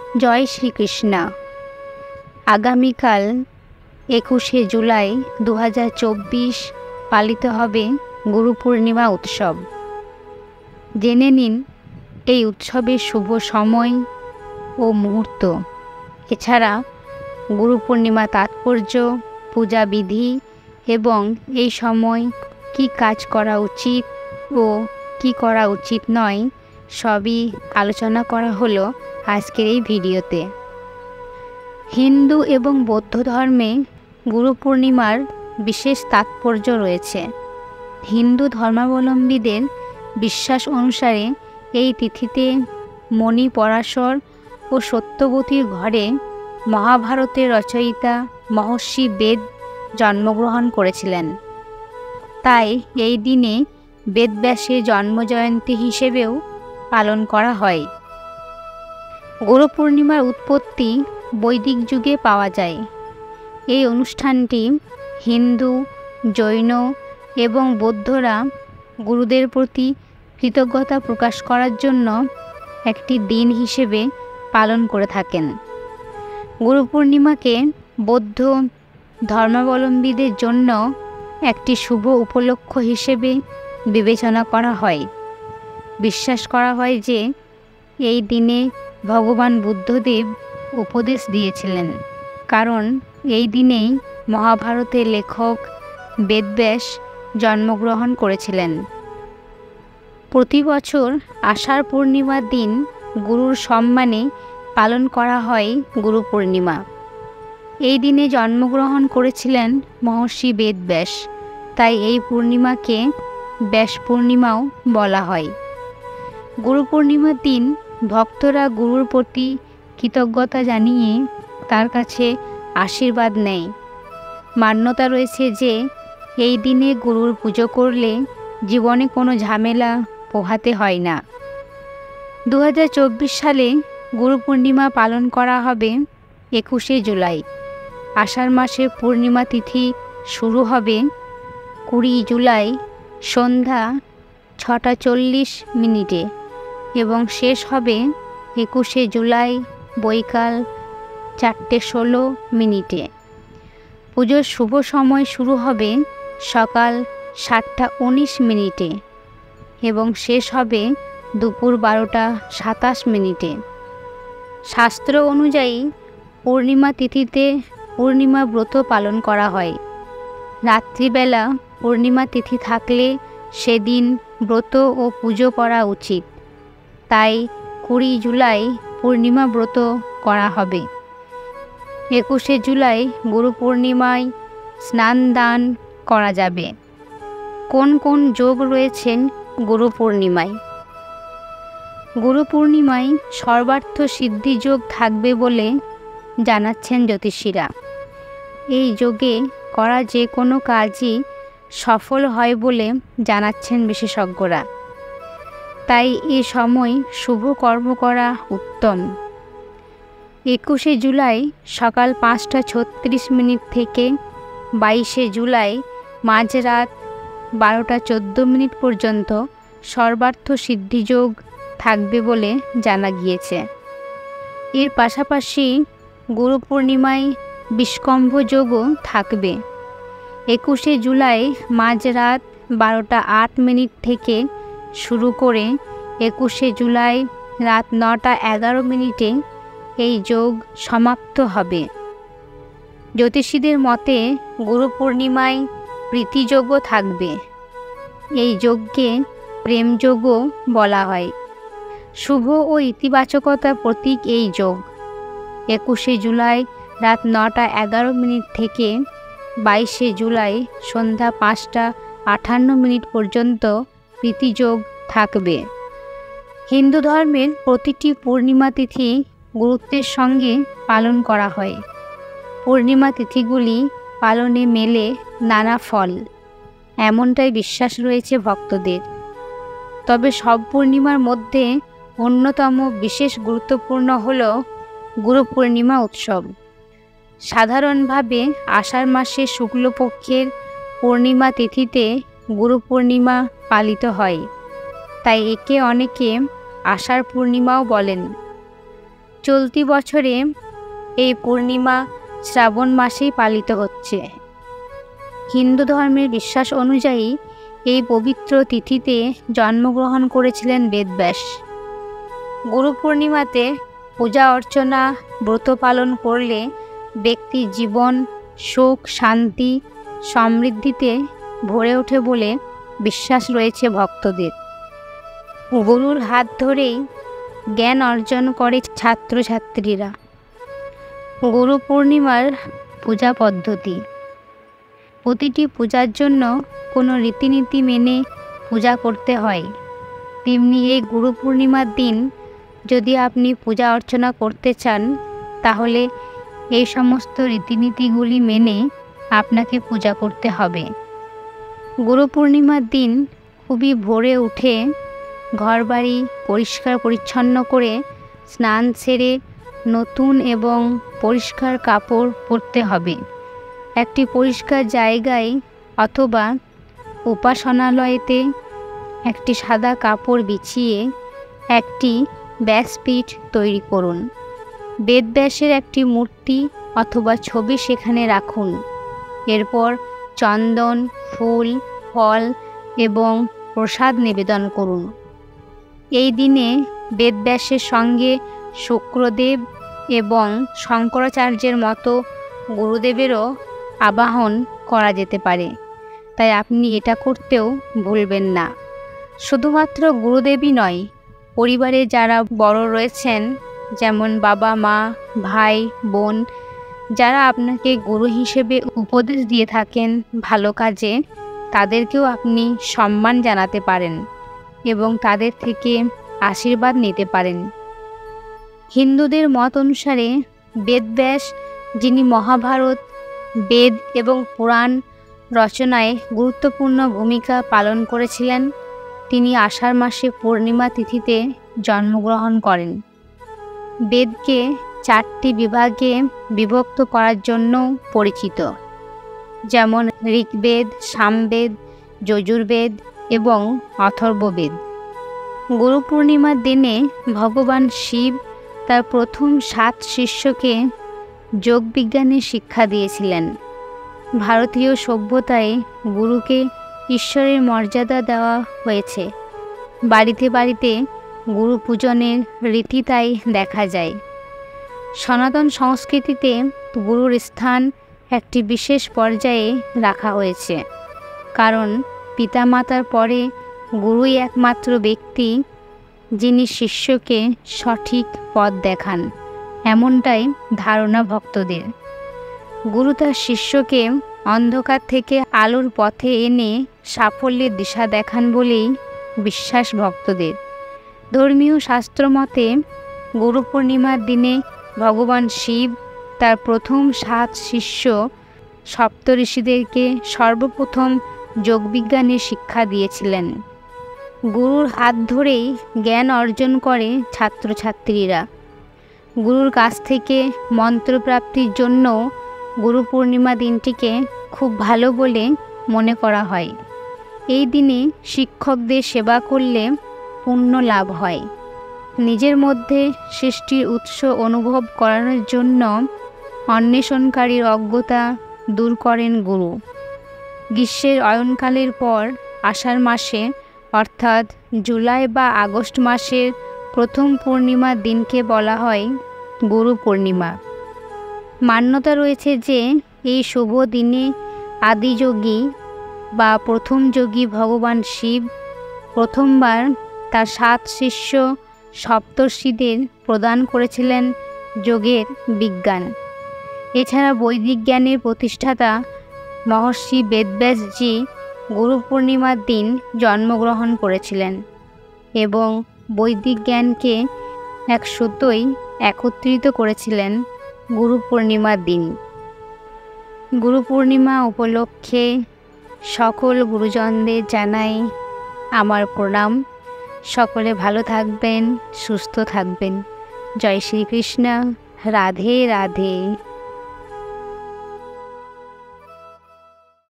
জয় শ্রীকৃষ্ণ। আগামীকাল 21শে জুলাই 2024 পালিত হবে গুরু পূর্ণিমা উৎসব। জেনে নিন এই উৎসবের শুভ সময় ও মুহূর্ত, এছাড়া গুরু পূর্ণিমা তাৎপর্য, পূজা বিধি এবং এই সময় কি কাজ করা উচিত ও কি করা উচিত নয় সবই আলোচনা করা হলো আজকের এই ভিডিওতে। হিন্দু এবং বৌদ্ধ ধর্মে গুরু পূর্ণিমার বিশেষ তাৎপর্য রয়েছে। হিন্দু ধর্মাবলম্বীদের বিশ্বাস অনুসারে এই তিথিতে মণি পরাশর ও সত্যবতীর ঘরে মহাভারতের রচয়িতা মহর্ষি বেদ জন্মগ্রহণ করেছিলেন। তাই এই দিনে বেদব্যাসের জন্মজয়ন্তী হিসেবেও পালন করা হয়। গুরু পূর্ণিমার উৎপত্তি বৈদিক যুগে পাওয়া যায়। এই অনুষ্ঠানটি হিন্দু, জৈন এবং বৌদ্ধরা গুরুদের প্রতি কৃতজ্ঞতা প্রকাশ করার জন্য একটি দিন হিসেবে পালন করে থাকেন। গুরু পূর্ণিমাকে বৌদ্ধ ধর্মাবলম্বীদের জন্য একটি শুভ উপলক্ষ হিসেবে বিবেচনা করা হয়। বিশ্বাস করা হয় যে এই দিনে ভগবান বুদ্ধদেব উপদেশ দিয়েছিলেন, কারণ এই দিনেই মহাভারতের লেখক বেদব্যাস জন্মগ্রহণ করেছিলেন। প্রতি বছর আষাঢ় পূর্ণিমার দিন গুরুর সম্মানে পালন করা হয় গুরু পূর্ণিমা। এই দিনে জন্মগ্রহণ করেছিলেন মহর্ষি বেদব্যাস, তাই এই পূর্ণিমাকে ব্যাস পূর্ণিমাও বলা হয়। গুরু পূর্ণিমার দিন ভক্তরা গুরুর প্রতি কৃতজ্ঞতা জানিয়ে তার কাছে আশীর্বাদ নেয়। মান্যতা রয়েছে যে এই দিনে গুরুর পুজো করলে জীবনে কোনো ঝামেলা পোহাতে হয় না। 2024 সালে গুরু পূর্ণিমা পালন করা হবে 21শে জুলাই। আষাঢ় মাসের পূর্ণিমা তিথি শুরু হবে 20 জুলাই সন্ধ্যা 6:40 এবং শেষ হবে 21শে জুলাই বৈকাল 4:16। পুজোর শুভ সময় শুরু হবে সকাল 7:19 এবং শেষ হবে দুপুর 12:27। শাস্ত্র অনুযায়ী পূর্ণিমা তিথিতে পূর্ণিমা ব্রত পালন করা হয়। রাত্রিবেলা পূর্ণিমা তিথি থাকলে সেদিন ব্রত ও পুজো করা উচিত। তাই 20 জুলাই পূর্ণিমা ব্রত করা হবে। 21শে জুলাই গুরু পূর্ণিমায় স্নান দান করা যাবে। কোন কোন যোগ রয়েছে গুরু পূর্ণিমায়? গুরু পূর্ণিমায় সর্বার্থ সিদ্ধি যোগ থাকবে বলে জানাচ্ছেন জ্যোতিষীরা। এই যোগে করা যে কোনো কাজই সফল হয় বলে জানাচ্ছেন বিশেষজ্ঞরা। তাই এ সময় শুভ কর্ম করা উত্তম। 21শে জুলাই সকাল 5:36 থেকে 22শে জুলাই মাঝরাত 12:14 পর্যন্ত সর্বার্থ সিদ্ধিযোগ থাকবে বলে জানা গিয়েছে। এর পাশাপাশি গুরু পূর্ণিমায় বিষ্কম্ভ যোগও থাকবে। 21শে জুলাই মাঝরাত 12:08 থেকে শুরু করে 21শে জুলাই রাত 9:11 এই যোগ সমাপ্ত হবে। জ্যোতিষীদের মতে গুরু পূর্ণিমায় প্রীতিযোগও থাকবে। এই যোগকে প্রেমযোগও বলা হয়। শুভ ও ইতিবাচকতার প্রতীক এই যোগ। 21শে জুলাই রাত 9:11 থেকে 22শে জুলাই সন্ধ্যা 5:58 পর্যন্ত প্রীতিযোগ থাকবে। হিন্দু ধর্মের প্রতিটি পূর্ণিমা তিথি গুরুত্বের সঙ্গে পালন করা হয়। পূর্ণিমা তিথিগুলি পালনে মেলে নানা ফল, এমনটাই বিশ্বাস রয়েছে ভক্তদের। তবে সব পূর্ণিমার মধ্যে অন্যতম বিশেষ গুরুত্বপূর্ণ হল গুরু পূর্ণিমা উৎসব। সাধারণভাবে আষাঢ় মাসের শুক্লপক্ষের পূর্ণিমা তিথিতে গুরু পূর্ণিমা পালিত হয়, তাই একে অনেকে আষাঢ় পূর্ণিমাও বলেন। চলতি বছরে এই পূর্ণিমা শ্রাবণ মাসেই পালিত হচ্ছে। হিন্দু ধর্মের বিশ্বাস অনুযায়ী এই পবিত্র তিথিতে জন্মগ্রহণ করেছিলেন বেদব্যাস। গুরু পূর্ণিমাতে পূজা অর্চনা ব্রত পালন করলে ব্যক্তির জীবন সুখ শান্তি সমৃদ্ধিতে ভরে ওঠে বলে বিশ্বাস রয়েছে ভক্তদের। গুরুর হাত ধরেই জ্ঞান অর্জন করে ছাত্রছাত্রীরা। গুরু পূর্ণিমার পূজা পদ্ধতি। প্রতিটি পূজার জন্য কোনো রীতিনীতি মেনে পূজা করতে হয়, তেমনি এই গুরু পূর্ণিমার দিন যদি আপনি পূজা অর্চনা করতে চান তাহলে এই সমস্ত রীতিনীতিগুলি মেনে আপনাকে পূজা করতে হবে। গুরু পূর্ণিমার দিন খুবই ভোরে উঠে ঘরবাড়ি পরিষ্কার পরিচ্ছন্ন করে স্নান সেরে নতুন এবং পরিষ্কার কাপড় পরতে হবে। একটি পরিষ্কার জায়গায় অথবা উপাসনালয়েতে একটি সাদা কাপড় বিছিয়ে একটি ব্যাসপীঠ তৈরি করুন। বেদব্যাসের একটি মূর্তি অথবা ছবি সেখানে রাখুন। এরপর চন্দন ফুল ফল এবং প্রসাদ নিবেদন করুন। এই দিনে বেদব্যাসের সঙ্গে শুক্রদেব এবং শঙ্করাচার্যের মতো গুরুদেবেরও আবাহন করা যেতে পারে, তাই আপনি এটা করতেও ভুলবেন না। শুধুমাত্র গুরুদেবই নয়, পরিবারে যারা বড় রয়েছেন যেমন বাবা মা ভাই বোন, যারা আপনাকে গুরু হিসেবে উপদেশ দিয়ে থাকেন ভালো কাজে, তাদেরকেও আপনি সম্মান জানাতে পারেন এবং তাদের থেকে আশীর্বাদ নিতে পারেন। হিন্দুদের মত অনুসারে বেদব্যাস, যিনি মহাভারত বেদ এবং পুরাণ রচনায় গুরুত্বপূর্ণ ভূমিকা পালন করেছিলেন, তিনি আষাঢ় মাসে পূর্ণিমা তিথিতে জন্মগ্রহণ করেন। বেদকে 4টি বিভাগে বিভক্ত করার জন্য পরিচিত, যেমন ঋগ্বেদ, সামবেদ, যজুর্বেদ এবং অথর্ববেদ। গুরু পূর্ণিমার দিনে ভগবান শিব তার প্রথম 7 শিষ্যকে যোগবিজ্ঞানের শিক্ষা দিয়েছিলেন। ভারতীয় সভ্যতায় গুরুকে ঈশ্বরের মর্যাদা দেওয়া হয়েছে। বাড়িতে বাড়িতে গুরু পূজনের রীতি তাই দেখা যায়। সনাতন সংস্কৃতিতে গুরুর স্থান একটি বিশেষ পর্যায়ে রাখা হয়েছে, কারণ পিতামাতার পরে গুরুই একমাত্র ব্যক্তি যিনি শিষ্যকে সঠিক পথ দেখান, এমনটাই ধারণা ভক্তদের। গুরু তার শিষ্যকে অন্ধকার থেকে আলোর পথে এনে সাফল্যের দিশা দেখান বলেই বিশ্বাস ভক্তদের। ধর্মীয় শাস্ত্র মতে গুরু পূর্ণিমার দিনে ভগবান শিব তার প্রথম 7 শিষ্য সপ্তঋষিদেরকে সর্বপ্রথম যোগবিজ্ঞানের শিক্ষা দিয়েছিলেন। গুরুর হাত ধরেই জ্ঞান অর্জন করে ছাত্রছাত্রীরা। গুরুর কাছ থেকে মন্ত্রপ্রাপ্তির জন্য গুরু পূর্ণিমা দিনটিকে খুব ভালো বলে মনে করা হয়। এই দিনে শিক্ষকদের সেবা করলে পুণ্য লাভ হয়। নিজের মধ্যে সৃষ্টির উৎস অনুভব করানোর জন্য অন্বেষণকারীর অজ্ঞতা দূর করেন গুরু। গ্রীষ্মের অয়নকালের পর আষাঢ় মাসে অর্থাৎ জুলাই বা আগস্ট মাসের প্রথম পূর্ণিমার দিনকে বলা হয় গুরু পূর্ণিমা। মান্যতা রয়েছে যে এই শুভ দিনে আদিযোগী বা প্রথম যোগী ভগবান শিব প্রথমবার তার 7 শিষ্য সপ্তর্ষিদের প্রদান করেছিলেন যোগের বিজ্ঞান। এছাড়া বৈদিক জ্ঞানের প্রতিষ্ঠাতা মহর্ষি বেদব্যাসজি গুরু পূর্ণিমার দিন জন্মগ্রহণ করেছিলেন এবং বৈদিক জ্ঞানকে এক সুতোয় একত্রিত করেছিলেন গুরু পূর্ণিমার দিন। গুরু পূর্ণিমা উপলক্ষে সকল গুরুজনদের জানাই আমার প্রণাম। সকলে ভালো থাকবেন, সুস্থ থাকবেন। জয় শ্রীকৃষ্ণ। রাধে রাধে।